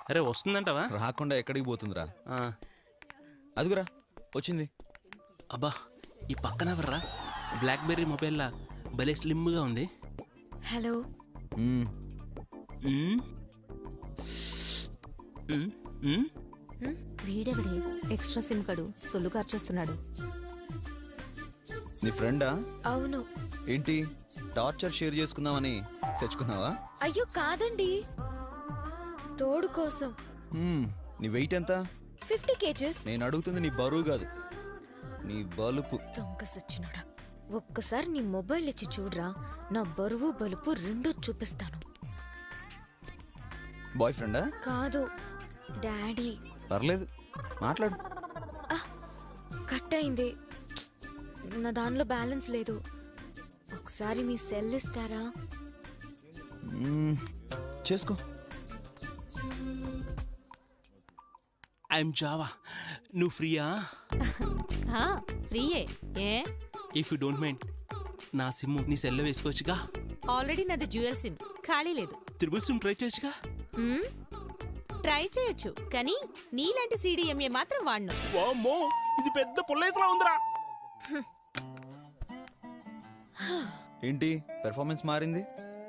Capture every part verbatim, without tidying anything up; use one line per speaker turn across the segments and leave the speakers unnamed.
అరే వస్తుందంటవా?
రాకుండా ఎక్కడికి పోతుందిరా? అదిగురా వచ్చింది.
అబ్బా ఈ పక్కన ఎవర్రా? బ్లాక్ బెర్రీ మొబైల్లా భలే స్లిమ్గా ఉంది.
హలో.
వీడెవడే ఎక్స్ట్రా సిమ్ కడు సొల్లు ఖర్చేస్తున్నాడు.
నీ ఫ్రెండా?
అవును.
ఏంటి టార్చర్ షేర్ చేసుకుందామని తెచ్చుకున్నావా?
అయ్యో కాదండి, తోడు కోసం.
నీ వెయిట్ ఎంత?
Fifty kgs.
నేను అడుగుతుంది నీ బరువు కాదు, నీ బలుపు.
దొంగ సచ్చినోడా, ఒక్కసారి నీ మొబైల్ ఇచ్చి చూడరా, నా బరువు బలుపు రెండూ చూపిస్తాను.
బాయ్ ఫ్రెండా?
కాదు, డాడీ.
పర్లేదు మాట్లాడు.
కట్ అయింది, నా దానిలో బ్యాలెన్స్ లేదు. ఒకసారి మీ సెల్ ఇస్తారా?
చేసుకో.
I'm Java. నువ్వు ఫ్రీయా?
ఫ్రీయే. ఏ
ఇఫ్ యూ డోంట్ మైండ్ నా సిమ్ నీ సెల్లో వేసుకోవచ్చుగా.
ఆల్రెడీ నాది డ్యూయల్ సిమ్, ఖాళీ లేదు.
త్రిబుల్ సిమ్ ట్రై చేయొచ్చుగా.
ట్రై చేయొచ్చు, కానీ నీలాంటి సీడీఎంఏ మాత్రం వాడను.
వామ్మో, ఇది పెద్ద పుల్లేసలా ఉందిరా.
ఏంటి పెర్ఫార్మెన్స్ మారింది?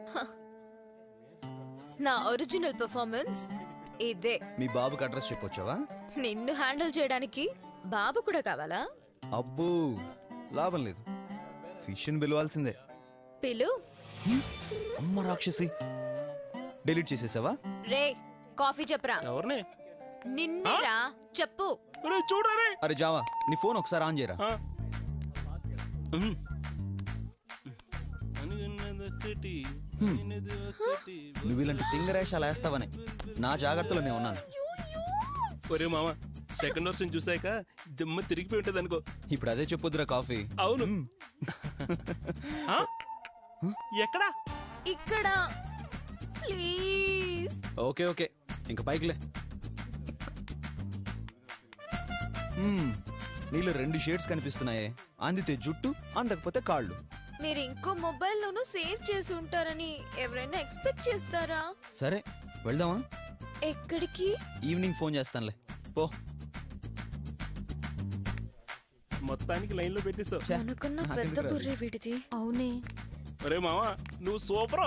నా ఒరిజినల్ పెర్ఫార్మెన్స్ ఇదే.
మీ బాబుకి అడ్రస్ చెప్పొచ్చావా?
నిన్ను హ్యాండిల్ చేయడానికి బాబు కూడా కావాలా?
అబ్బో లాభం లేదు, ఫిష్ని పిలవాల్సిందే.
పిలు.
అమ్మ రాక్షసి, డిలీట్ చేసేసావా?
రే కాఫీ చెప్పరా.
ఎవరిని?
నిన్నేరా, చెప్పు.
చూడరే.
అరే జావా, నీ ఫోన్ ఒకసారి ఆన్ చేయరా. నువ్వు ఇలాంటి తింగరేషాలు వేస్తావని నా జాగ్రత్తలో నేను ఉన్నాను.
ఒరే మామ, సెకండ్ వర్షన్ చూసాక దిమ్మ తిరిగిపోయి ఉంటది అనుకో.
ఇప్పుడు అదే చెప్పొద్దురా కాఫీ.
అవును. ఎక్కడా?
ఇక్కడ. ప్లీజ్.
ఓకే ఓకే, ఇంకా పైకిలే. నీళ్ళు రెండు షేడ్స్ కనిపిస్తున్నాయే, అందితే జుట్టు, అందకపోతే కాళ్ళు.
మీరు ఇంకో మొబైల్లోనూ సేవ్ చేసి ఉంటారని ఎవరైనా ఎక్స్పెక్ట్ చేస్తారా?
సరే వెళ్దామా?
ఎక్కడికి?
ఈవినింగ్ ఫోన్ చేస్తానులే, పో.
మొత్తానికి లైన్ లో పెట్టేసావు.
అనుకున్న పెద్ద బుర్రే వీడిది.
అవునే.
ఒరే మామా, నువ్వు super.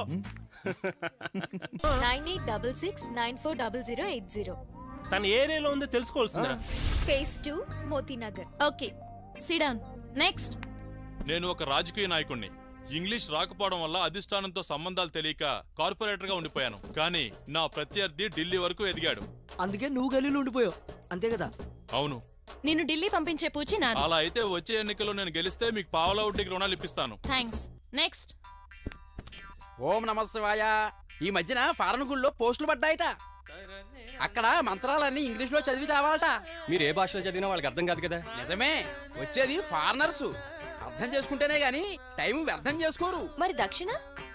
Nine eight double six nine four double zero eight zero.
తన ఏరియాలో ఉందో తెలుసుకోవాల్సిందా?
Phase two Motinagar.
Okay, sit down. Next.
నేను ఒక రాజకీయ నాయకుడిని. ఇంగ్లీష్ రాకపోవడం వల్ల అధిష్టానంతో సంబంధాలు తెలియక కార్పొరేటర్ గా ఉండిపోయాను. కానీ నా ప్రత్యర్థి ఢిల్లీ వరకు ఎదిగాడు.
అందుకే నువ్వు గలీలో ఉండిపోయావు, అంతే కదా?
అవును.
నిన్ను ఢిల్లీ పంపించే పూచి నాది.
అలా అయితే వచ్చే ఎన్నికల్లో నేను గెలిస్తే మీకు పావలా వడ్డీకి రుణాలు ఇప్పిస్తాను.
థ్యాంక్స్. నెక్స్ట్.
ఓం నమ శివాయ. ఈ మధ్యన ఫారెన్ గుళ్ళో పోస్టులు పడ్డాయట. అక్కడ మంత్రాలన్నీ ఇంగ్లీష్ లో చదివి చావాలట.
మీరు ఏ భాషలో చదివినా వాళ్ళకి అర్థం కాదు కదా.
నిజమే, వచ్చేది ఫారినర్స్. అర్థం చేసుకుంటేనే గాని టైం వ్యర్థం చేసుకోరు.
మరి దక్షిణ?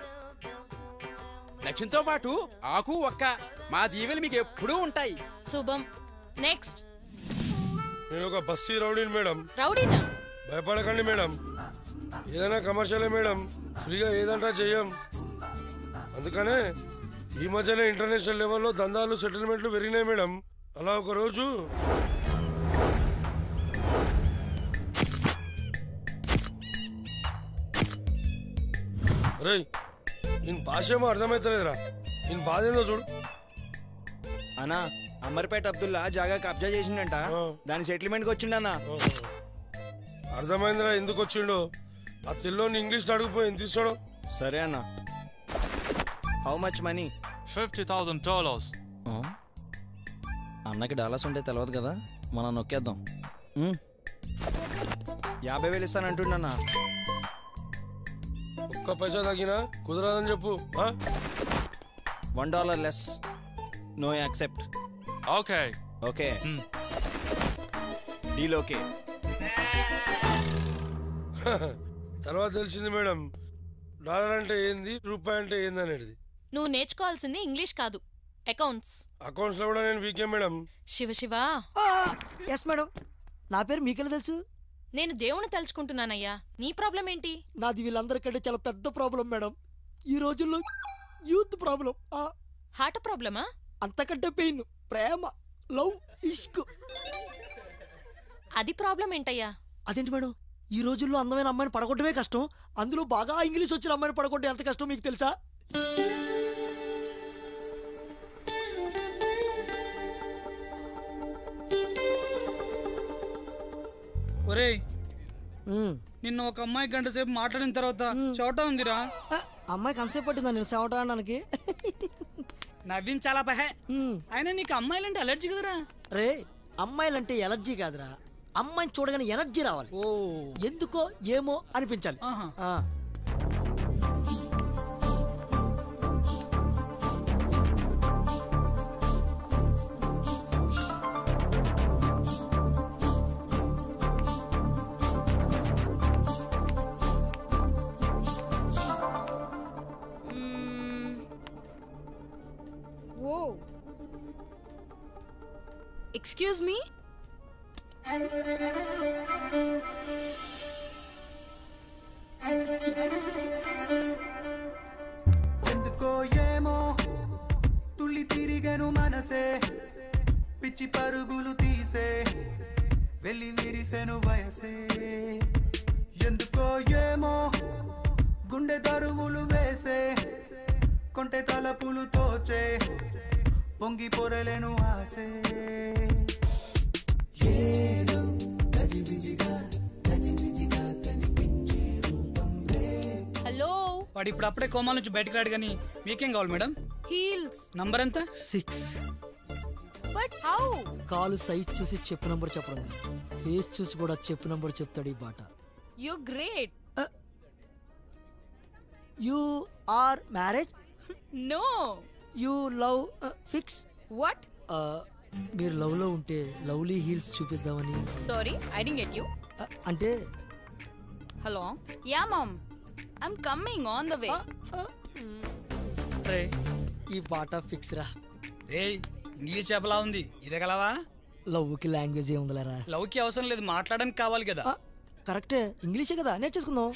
దక్షిణతో పాటు ఆకు ఒక్క మా దీవెలు మీకు ఎప్పుడూ ఉంటాయి.
శుభం. నెక్స్ట్.
నేను ఒక బస్సీ రౌడీని మేడం.
రౌడీనా?
భయపడకండి మేడం, ఏదైనా కమర్షియలే మేడం, ఫ్రీగా ఏదంటా చెయ్యం. అందుకనే ఈ మధ్యనే ఇంటర్నేషనల్ లెవెల్లో దందాలు సెటిల్మెంట్లు పెరిగినాయి మేడం. అలా ఒక రోజు రే ఈయన భాష ఏమో అర్థమవుతలేదురా, ఈయన బాధ ఏందో చూడు.
అన్నా, అమర్పేట అబ్దుల్లా జాగా కబ్జా చేసిండంట, దాని సెటిల్మెంట్కి వచ్చిండన్నా.
అర్థమైందిరా ఎందుకు వచ్చిండో. ఆ తెల్లోని ఇంగ్లీష్ అడుగుపోయి ఎంత ఇస్తాడో.
సరే అన్నా. How much money?
Fifty thousand dollars.
అన్నకి డాలర్స్ ఉంటే తెలియదు కదా, మనం నొక్కేద్దాం. యాభై వేలు ఇస్తానంటుండన్నా.
ఒక్క పైసా తగ్గినా కుదరదని చెప్పు.
One dollar less. No accept.
Okay
okay deal okay.
తర్వాత తెలిసింది మేడం, డాలర్ అంటే ఏంది, రూపాయి అంటే ఏంది అనేది.
నువ్వు నేర్చుకోవాల్సింది ఇంగ్లీష్ కాదు, అకౌంట్స్.
అకౌంట్స్ లో కూడా నేను weak madam.
Shiva Shiva.
Yes madam. నా పేరు మీకెలా తెలుసు?
నేను దేవుని తలుచుకుంటున్నానయ్యా. నీ ప్రాబ్లం ఏంటి?
నాది వీళ్ళందరికంటే చాలా పెద్ద ప్రాబ్లం మేడం. ఈ రోజుల్లో యూత్ ప్రాబ్లం.
హార్ట్ ప్రాబ్లమా?
అంతకంటే పెయిన్.
ప్రేమ, లవ్, ఇష్క్.
అది ప్రాబ్లం ఏంటయ్యా?
అదేంటి మేడం, ఈ రోజుల్లో అందమైన అమ్మాయిని పడగొట్టడమే కష్టం, అందులో బాగా ఇంగ్లీష్ వచ్చిన అమ్మాయిని పడగొట్టడం ఎంత కష్టం మీకు తెలుసా?
ఒరేయ్, నిన్న ఒక అమ్మాయి గంట సేపు మాట్లాడిన తర్వాత చోట ఉందిరా.
అమ్మాయి కన్సెప్ట్ పట్టిందా నేను చవటానికి?
నవ్వించాలా పహే. అయినా నీకు అమ్మాయిలంటే అలర్జీ కదరా?
రే, అమ్మాయిలంటే ఎలర్జీ కాదురా, అమ్మాయిని చూడగానే ఎనర్జీ రావాలి. ఓ ఎందుకో ఏమో అనిపించాలి.
Excuse me?
ఎందుకో ఏమో తుళ్ళి తిరిగను మనసే, పిచ్చి పరుగులు తీసే వెళ్ళి విరిసెను వయసే. ఎందుకో ఏమో గుండె దరువులు వేసే, కొంటె తలపులు తోచే పొంగి పొరలేను ఆసే. ఏదో గజిబిజిగా గజిబిజిగా కనిపించే రూపంలే.
హలో, వాడు ఇప్పుడు అప్పుడే కోమాల నుంచి బయటకు రాడు కానీ మీకేం కావాలి మేడం?
హీల్స్.
నంబర్ ఎంత?
సిక్స్.
But how?
కాలు సైజ్ చూసి చెప్పు నంబర్ చెప్పడం, ఫేస్ చూసి కూడా చెప్పు నంబర్ చెప్తాడు ఈ Bata.
You great.
You are marriage?
No.
You love fix?
What?
మీరు లవ్ లో ఉంటే లవ్లీ హీల్స్ చూపిద్దామని.
Sorry, I didn't get you.
అంటే
hello, yeah mom, I am coming on the way.
రే, ఈ బాట ఫిక్స్ రా.
రే, ఇంగ్లీష్ చెప్పలా ఉంది, ఇదే కలవా?
లవ్ కి లాంగ్వేజ్ ఏముందిలేరా?
లవ్ కి అవసరం లేదు, మాట్లాడడానికి కావాలి కదా.
కరెక్టే, ఇంగ్లీషే కదా, నేర్చేసుకుందాం.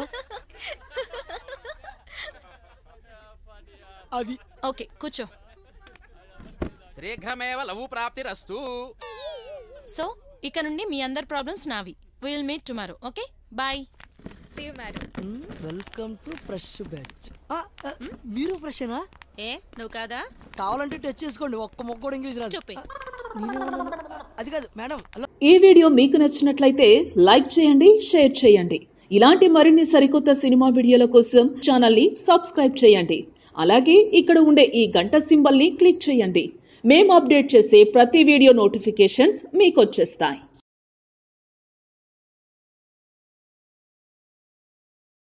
అది
ఓకే, కూర్చో.
శీఘ్రమేవ లవ్ ప్రాప్తిరస్తు.
సో ఇక నుండి మీ అందరి ప్రాబ్లమ్స్ నావి. We will meet tomorrow. Okay, bye.
See you madam.
Welcome to fresh batch. మీరు ఫ్రెషేనా?
ఏ, నువ్వు కాదా?
కావాలంటే టచ్ చేసుకోండి, ఒక్క మొక్క కూడా ఇంగ్లీష్ రాదు. అది కాదు మేడం.
ఈ వీడియో మీకు నచ్చినట్లయితే లైక్ చేయండి, షేర్ చేయండి. ఇలాంటి మరిన్ని సరికొత్త సినిమా వీడియోల కోసం ఛానల్ ని సబ్స్క్రైబ్ చేయండి. అలాగే ఇక్కడ ఉండే ఈ గంట సింబల్ ని క్లిక్ చేయండి. మేము అప్డేట్ చేసే ప్రతి వీడియో నోటిఫికేషన్స్ మీకు వచ్చేస్తాయి.